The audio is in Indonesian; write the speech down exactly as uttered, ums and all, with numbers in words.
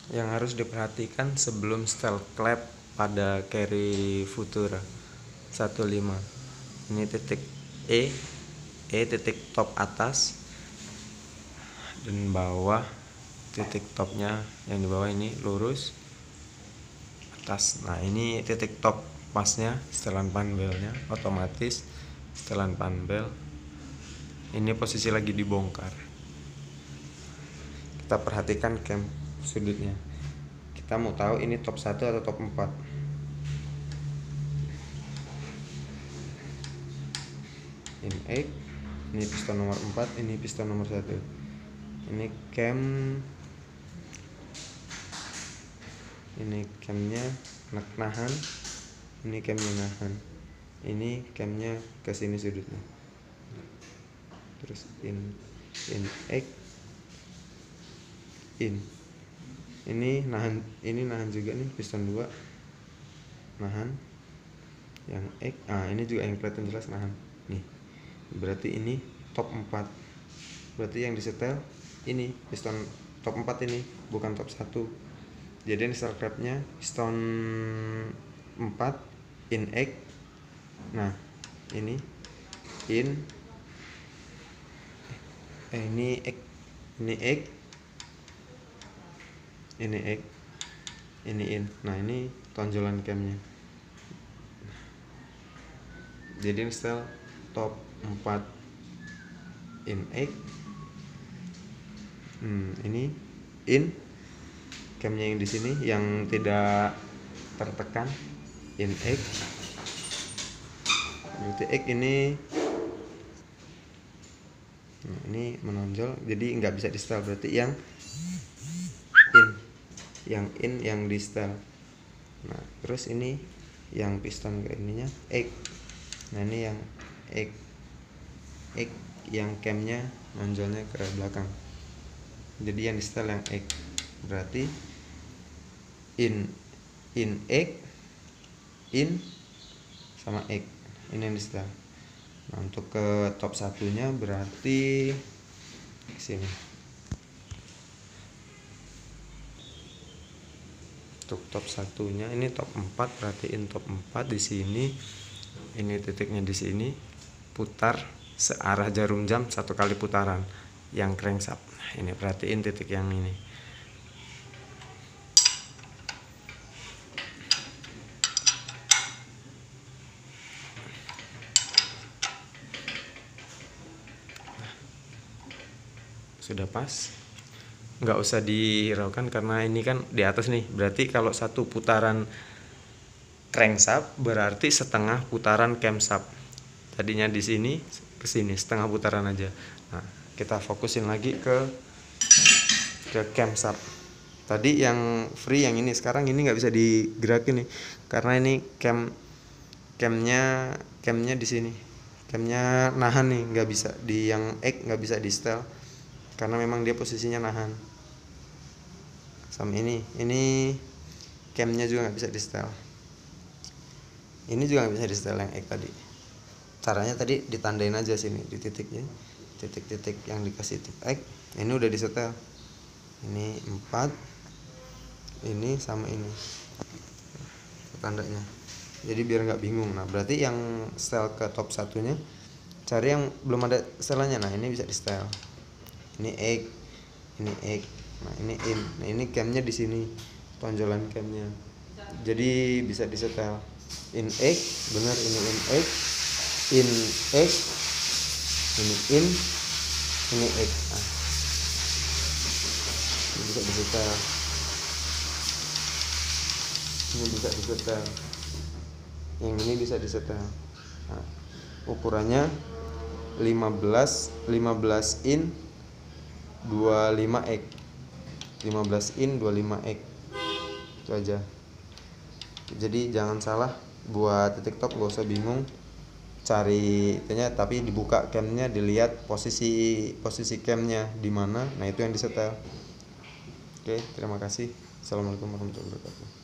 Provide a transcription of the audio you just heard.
yang harus diperhatikan sebelum setel klep pada carry Futura satu lima. Ini titik E, E titik top atas dan bawah, titik topnya yang di bawah ini lurus atas. Nah ini titik top pasnya, setelan panbelnya otomatis setelan panbel. Ini posisi lagi dibongkar. Kita perhatikan cam sudutnya. Kita mau tahu ini top satu atau top empat. Ini X, ini piston nomor empat, ini piston nomor satu. Ini cam, ini camnya nahan, ini camnya nahan, ini camnya ke sini sudutnya. Terus in in X, in ini nahan, ini nahan juga nih, piston dua nahan, yang X, ah ini juga yang kelihatan jelas nahan nih. Berarti ini top empat. Berarti yang disetel ini piston top empat, ini bukan top satu. Jadi ini setel klapnya piston empat in X. Nah ini in, eh ini X, ini X, ini X, ini in. Nah ini tonjolan camnya. Jadi ini setel top empat in X. Hmm, ini in, camnya yang di sini yang tidak tertekan in X. Berarti X ini, nah, ini menonjol, jadi nggak bisa di setel. Berarti yang in, yang in yang di setel. Nah terus ini yang piston ke ininya X. Nah ini yang X, X yang camnya nonjolnya ke belakang. Jadi yang di setel yang X. Berarti in in X, in sama X, ini yang di setel. Nah untuk ke top satunya berarti sini. Untuk top satunya ini top empat, perhatiin top empat di sini. Ini titiknya di sini, putar searah jarum jam satu kali putaran yang crankshaft. Nah, ini perhatiin titik yang ini. Sudah pas, nggak usah dihiraukan karena ini kan di atas nih. Berarti kalau satu putaran crankshaft berarti setengah putaran camshaft. Tadinya di sini ke sini setengah putaran aja. Nah kita fokusin lagi ke ke camshaft. Tadi yang free yang ini, sekarang ini nggak bisa digerakin nih karena ini cam camnya camnya di sini, camnya nahan nih, nggak bisa di yang X, nggak bisa di setel karena memang dia posisinya nahan. Sama ini, ini camnya juga nggak bisa di setel. Ini juga nggak bisa di setel yang X tadi. Caranya tadi ditandain aja sini di titiknya, titik-titik yang dikasih titik X. Ini udah disetel. Ini empat, ini sama ini tandanya. Jadi biar nggak bingung. Nah berarti yang setel ke top satunya cari yang belum ada setelannya. Nah ini bisa di setel. Ini X, ini X. Nah ini in. Nah ini camnya di sini, tonjolan camnya. Jadi bisa disetel. In X, bener ini in X, in X, ini in, ini X. Nah, ini bisa disetel. Ini bisa disetel. Yang ini bisa disetel. Nah, ukurannya lima belas, lima belas in, dua puluh lima X. lima belas in, dua puluh lima X. Itu aja. Jadi jangan salah buat titik top, gak usah bingung cari itunya, tapi dibuka camnya, dilihat posisi posisi camnya di mana. Nah itu yang disetel. Oke, terima kasih. Assalamualaikum warahmatullahi wabarakatuh.